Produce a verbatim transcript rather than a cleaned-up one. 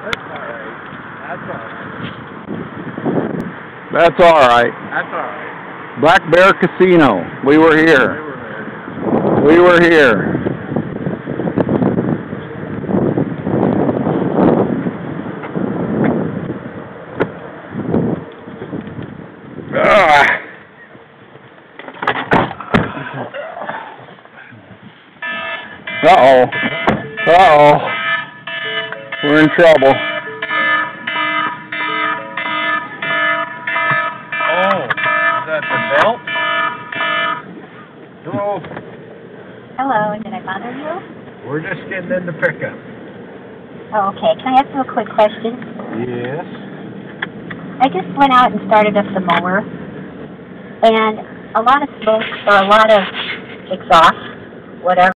That's all right. That's all right. That's all right. That's all right. Black Bear Casino. We were here. We were here. Ah. Uh-oh. Uh-oh. We're in trouble. Oh, is that the belt? Hello. Hello, did I bother you? We're just getting in the pickup. Oh, okay. Can I ask you a quick question? Yes. I just went out and started up the mower, and a lot of smoke, or a lot of exhaust, whatever.